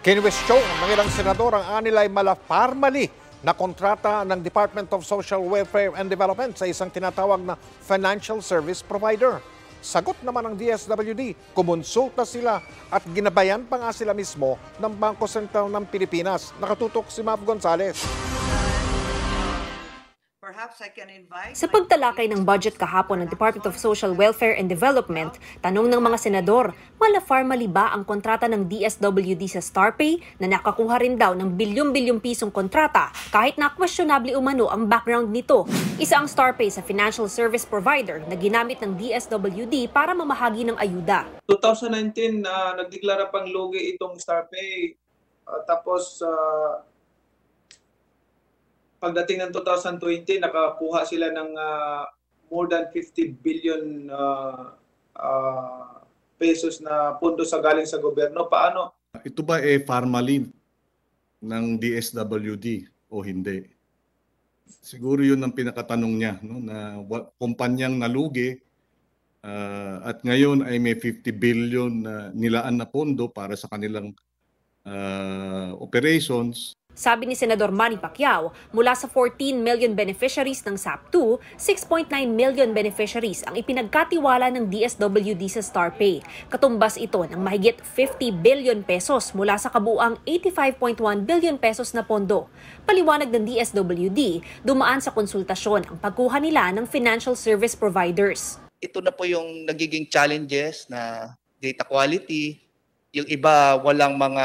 Kinwestiyon ng ilang senador ang anilay malaparmali na kontrata ng Department of Social Welfare and Development sa isang tinatawag na financial service provider. Sagot naman ng DSWD, kumonsulta sila at ginabayan pa nga sila mismo ng Bangko Sentral ng Pilipinas. Nakatutok si Mav Gonzales. Sa pagtalakay ng budget kahapon ng Department of Social Welfare and Development, tanong ng mga senador, malaparmali ba ang kontrata ng DSWD sa StarPay na nakakuha rin daw ng bilyon-bilyong pisong kontrata kahit na questionable umano ang background nito. Isa ang StarPay sa financial service provider na ginamit ng DSWD para mamahagi ng ayuda. 2019 nagdeklara pang lugi itong StarPay. Tapos pagdating ng 2020, nakakuha sila ng more than 50 billion pesos na pondo sa galing sa gobyerno. Paano? Ito ba formally ng DSWD o hindi? Siguro yun ang pinakatanong niya, no? Na kumpanyang nalugi at ngayon ay may 50 billion na nilaan na pondo para sa kanilang operations. Sabi ni Senador Manny Pacquiao, mula sa 14 million beneficiaries ng SAP2, 6.9 million beneficiaries ang ipinagkatiwala ng DSWD sa StarPay. Katumbas ito ng mahigit 50 billion pesos mula sa kabuuang 85.1 billion pesos na pondo. Paliwanag ng DSWD, dumaan sa konsultasyon ang pagkuha nila ng financial service providers. Ito na po yung nagiging challenges na data quality. Yung iba walang mga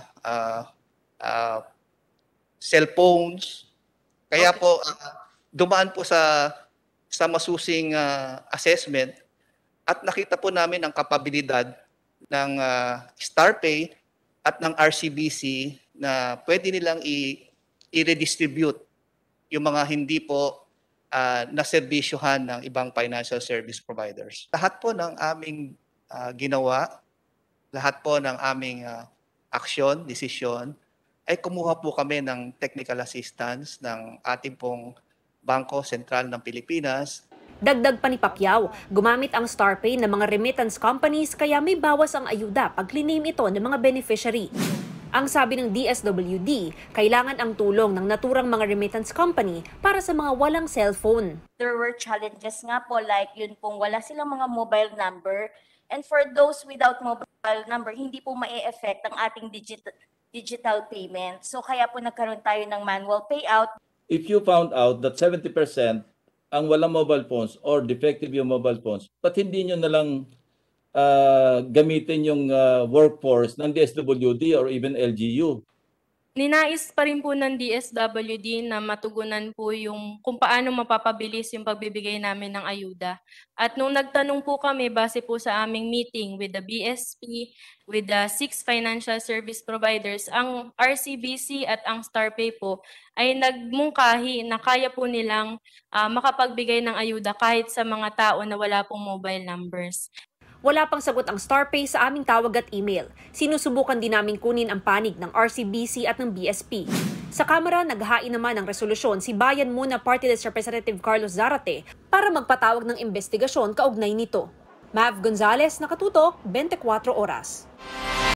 cellphones. Kaya po dumaan po sa masusing assessment at nakita po namin ang kapabilidad ng StarPay at ng RCBC na pwede nilang i-redistribute yung mga hindi po naservisyohan ng ibang financial service providers. Lahat po ng aming ginawa, lahat po ng aming aksyon, desisyon, ay kumuha po kami ng technical assistance ng ating pong Bangko Sentral ng Pilipinas. Dagdag pa ni Pacquiao, gumamit ang StarPay ng mga remittance companies kaya may bawas ang ayuda pag claim ito ng mga beneficiary. Ang sabi ng DSWD, kailangan ang tulong ng naturang mga remittance company para sa mga walang cellphone. There were challenges nga po like yun pong wala silang mga mobile number, and for those without mobile number, hindi po ma-e-effect ang ating digital payment. So kaya po nagkaroon tayo ng manual payout. If you found out that 70% ang walang mobile phones or defective yung mobile phones, ba't hindi nyo na lang gamitin yung workforce ng DSWD or even LGU? Ninais pa rin po ng DSWD na matugunan po yung kung paano mapapabilis yung pagbibigay namin ng ayuda. At nung nagtanong po kami base po sa aming meeting with the BSP, with the 6 financial service providers, ang RCBC at ang StarPay po ay nagmungkahi na kaya po nilang makapagbigay ng ayuda kahit sa mga tao na wala pong mobile numbers. Wala pang sagot ang StarPay sa aming tawag at email. Sinusubukan din namin kunin ang panig ng RCBC at ng BSP. Sa Kamara, naghain naman ng resolusyon si Bayan Muna Party List Representative Carlos Zarate para magpatawag ng investigasyon kaugnay nito. Mav Gonzales, Nakatutok, 24 Oras.